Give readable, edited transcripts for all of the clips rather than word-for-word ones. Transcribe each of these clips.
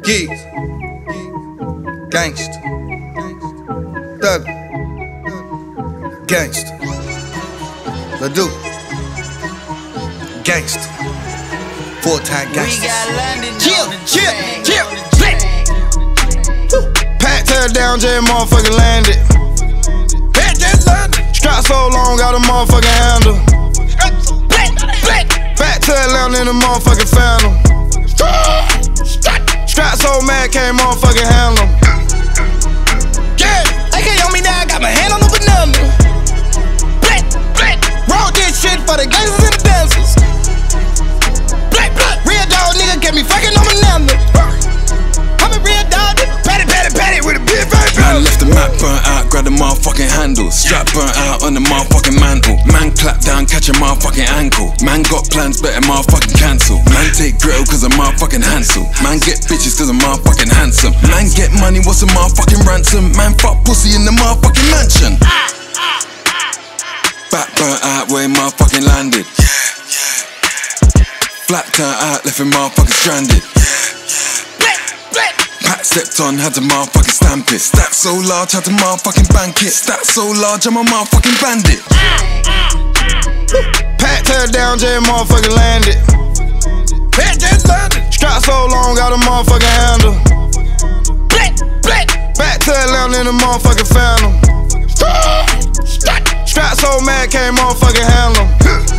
Geeks, gangsta, thug, gangsta, Ledoux, gangsta, full-time gangsta. Chill, split. Pat tear down, Jay motherfucking landed. Pat just landed. Strap so long, got a motherfucking handle. Back to Atlanta in the motherfucking phantom. Strap so mad, can't motherfucking handle. Yeah, AK on me now, I got my hand on the banana. Roll this shit for the gangsters and the dancers. Real dog nigga get me fucking on my nana. I'm a real dog, patty with a big face. Man left the map burnt out, grab the motherfucking handle. Strap burnt out on the motherfucking mantle. Man clap down, catch a motherfucking ankle. Man got plans, better motherfucking cancel. Man take grill cause I'm motherfucking handsome. Man get bitches cause I'm motherfucking handsome. Man get money, what's a motherfucking ransom? Man fuck pussy in the motherfucking mansion. Back burnt out where he motherfucking landed. Flat turned out, left him motherfucking stranded. Pat stepped on, had to motherfucking stamp it. Stack so large, had to motherfucking bank it. Stack so large, I'm a motherfucking bandit. Pat tear down, Jay motherfucking landed. Pat just landed. Strap so long, got a motherfucking handle. Back to Atlanta in the motherfucking phantom. Strap so mad, can't motherfucking handle.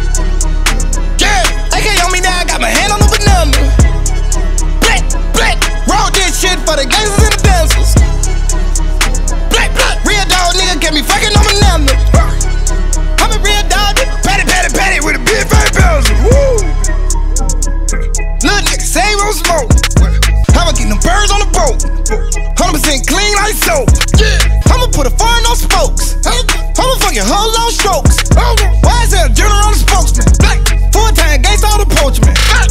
Yeah, AK on me now, I got my hand on the banana. Roll this shit for the gangsters and the dancers. Real dog nigga get me fucking on my nana. I'm a real dog, patty with a big face bouncer. Little nigga say he won't smoke. I'ma get them birds on the boat. 100% clean like soap. I'ma put a fire in those spokes. I'ma fucking hoes on strokes. Why is there a general on the spokesman? Full-time gangsta on the poachman.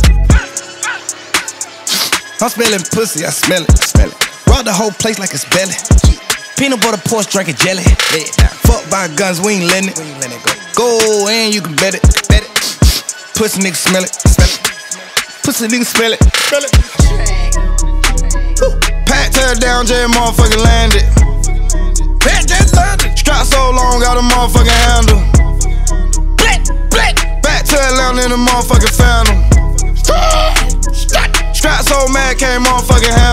I'm smelling pussy, I smell it. Rock the whole place like it's belly. Peanut butter Porsche, drinking jelly. Fuck buying guns, we ain't letting it. Go in, you can bet it. Pussy nigga smell it. Pussy nigga smell it. Pat tear down, Jay motherfucking landed. Pat just landed. Strap so long, got a motherfucking handle. Back to Atlanta in the motherfucking phantom. Strap so mad, can't motherfucking handle.